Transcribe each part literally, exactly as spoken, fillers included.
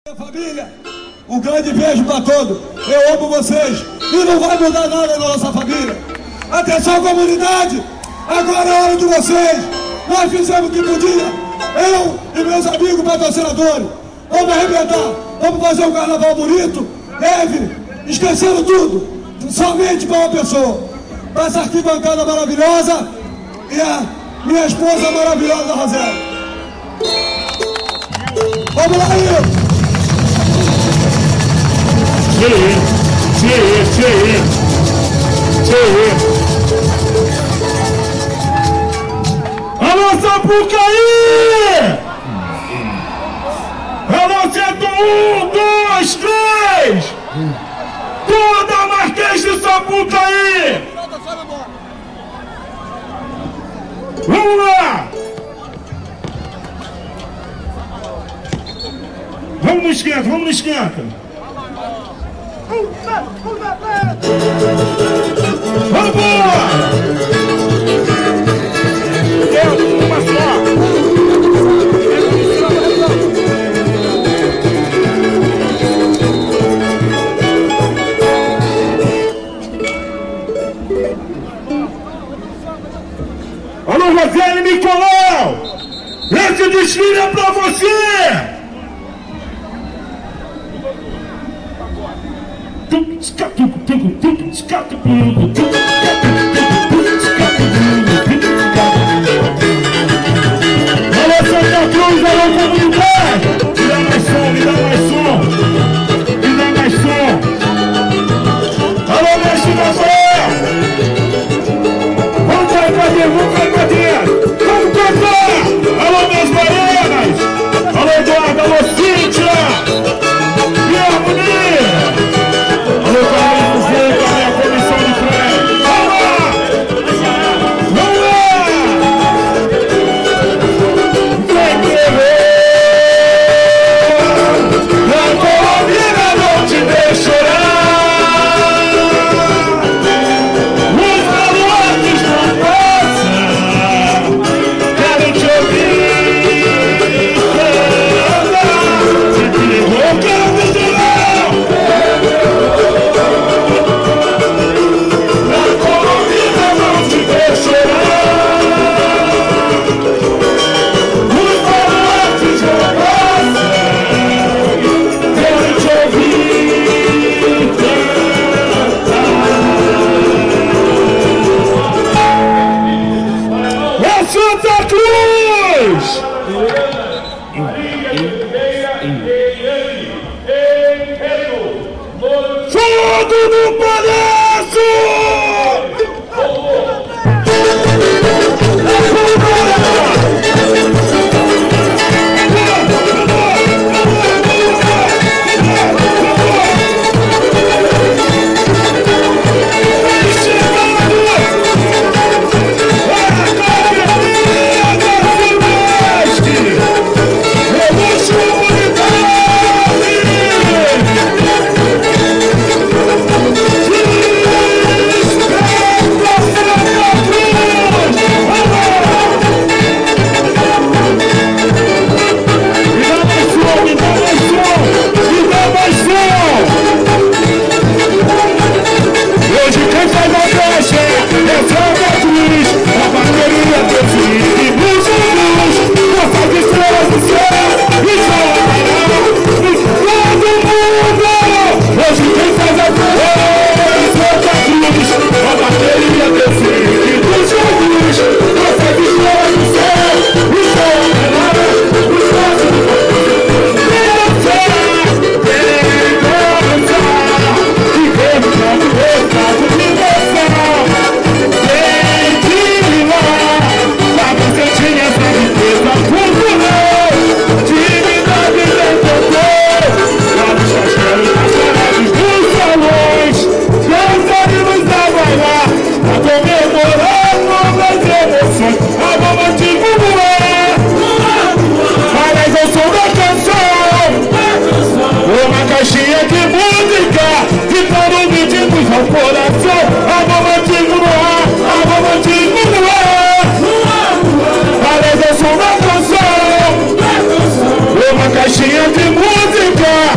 Família, um grande beijo para todos. Eu amo vocês e não vai mudar nada na nossa família. Atenção, comunidade, agora é hora de vocês. Nós fizemos o que podia, eu e meus amigos patrocinadores. Vamos arrebentar, vamos fazer um carnaval bonito, leve, esquecendo tudo, somente para uma pessoa, para essa arquibancada maravilhosa e a minha esposa maravilhosa, Rosé. Vamos lá, Igor. Tchê, tchê, tchê, tchê. Alô, Sapucaí! Alô, Centro um, dois, três! Toda a Marquês de Sapucaí! Vamos lá! Vamos no esquenta, vamos no esquenta! Vambora! Eu, uma só! Alô, Roseli Nicolau! Esse desfile é pra você! Alô, Santa Cruz, alô, comunidade! Me dá mais som, me dá mais som! Me dá mais som! Alô, mestre Rafael! Vamos cair pra dentro, vamos cair pra dentro! Vamos cantar! Alô, minhas baianas! Alô, Eduardo, alô, Cíntia! E a harmonia! Alô, Carlinhos, vem com a minha comissão de frente! Vamos lá! Vamos lá! Vem querer! A Colombiana não te deixa chorar! Os valores não passam! Quero te ouvir! Se te ligou, canto de lá! A Colombiana não te deixa chorar! Os valores não passam! Quero te ouvir cantar! É Santa Cruz! Fogo no Palácio! Caixinha de música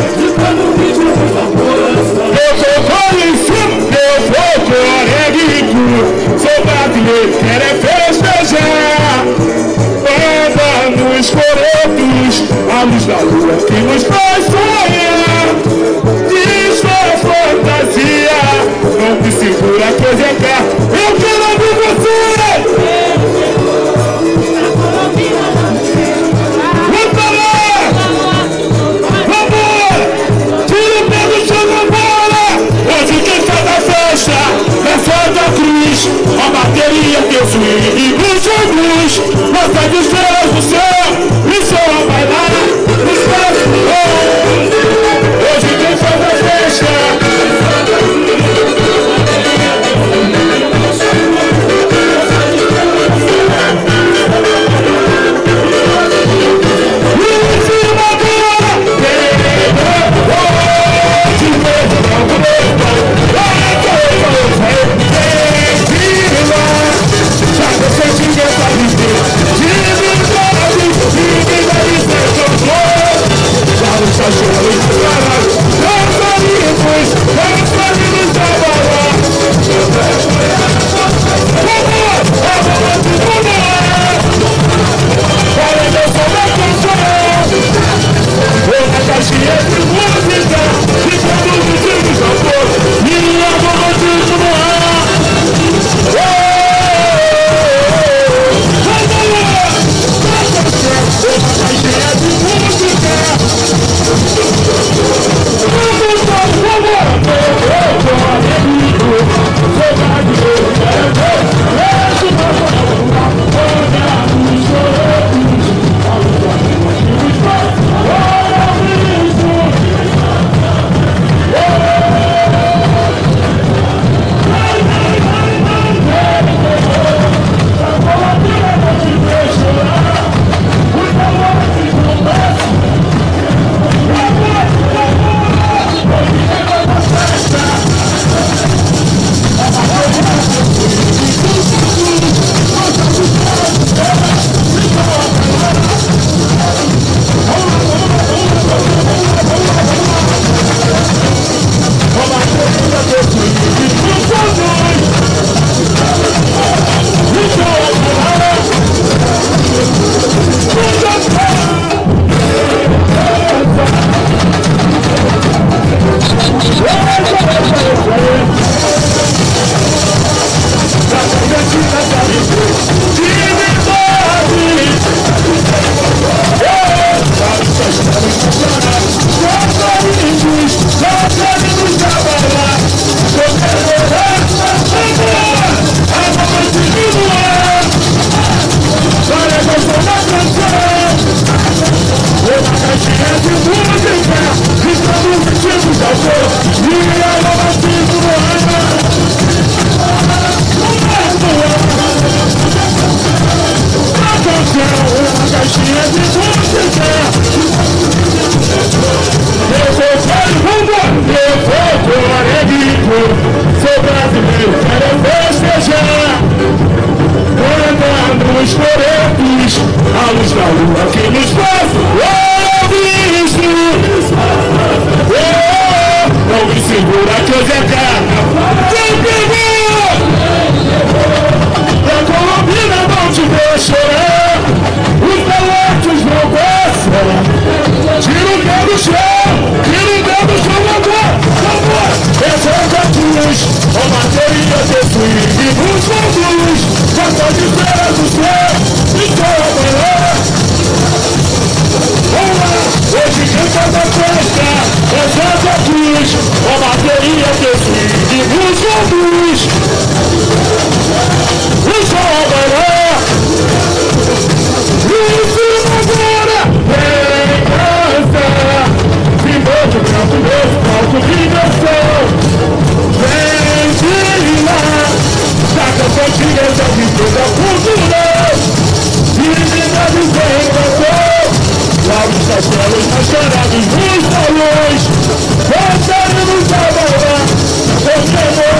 Tira o pé do chão, tira o pé do chão agora, agora. Exalta a cruz, ó bateria de swing, busca a luz, canta de fera do céu, e só amanhã. Vamos lá, hoje quem faz a festa, exalta a cruz, ó bateria de swing, busca a luz, e só amanhã. E ensina agora, vem dançar, se move o campo novo, palco de danção. Vem de lá, saca a cantiga da vida cultural. Divindade vem cantor, lá os castelos mascarados nos salões. Dançaremos a bala,